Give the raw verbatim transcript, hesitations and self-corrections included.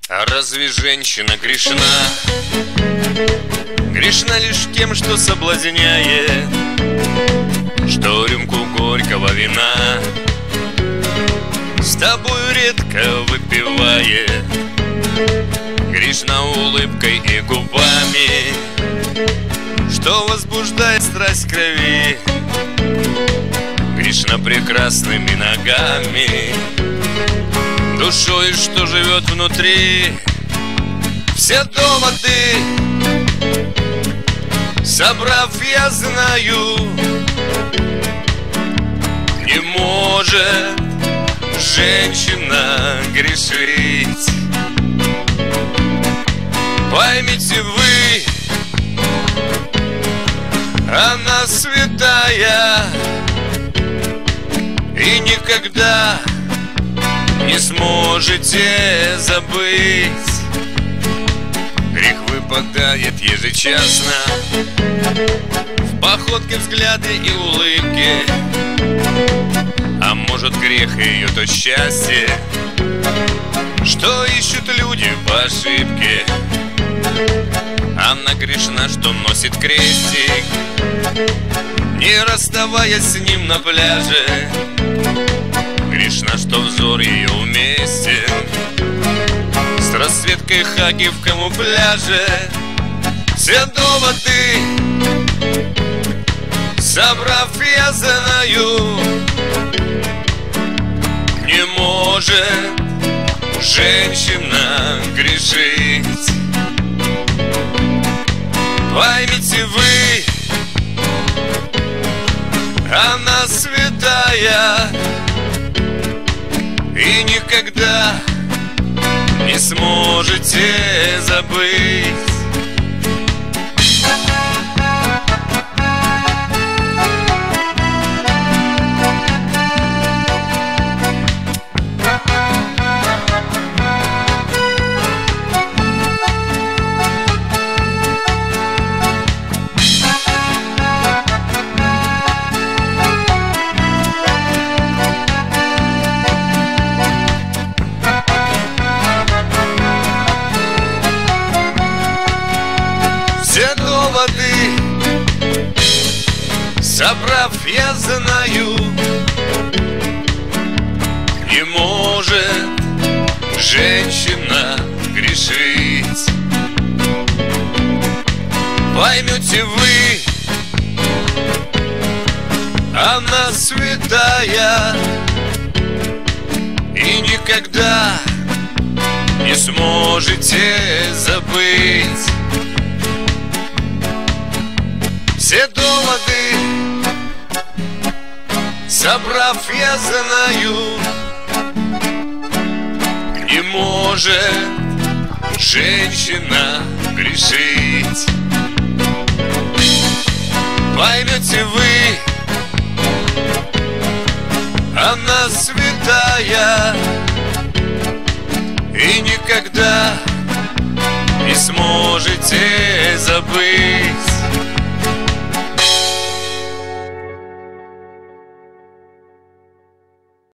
А разве женщина грешна? Грешна лишь тем, что соблазняет, что рюмку горького вина с тобою редко выпивает. Грешна улыбкой и губами, что возбуждает страсть крови. Грешна прекрасными ногами, душой, что живет внутри. Все доводы собрав, я знаю, не может женщина грешить. Поймите вы, она святая и никогда не сможете забыть. Грех выпадает ежечасно в походке, взгляды и улыбки. А может, грех ее то счастье, что ищут люди по ошибке. Она грешна, что носит крестик, не расставаясь с ним на пляже. Грешна, что взор ее уместен с расцветкой хаки в камуфляже. Все доводы собрав, я знаю, не может женщина грешить. Поймите вы, она святая и никогда не сможете забыть. Все доводы собрав, я знаю, не может женщина грешить. Поймете вы, она святая и никогда не сможете забыть. Все доводы собрав, я знаю, не может женщина грешить. Поймете вы, она святая и никогда не сможете забыть.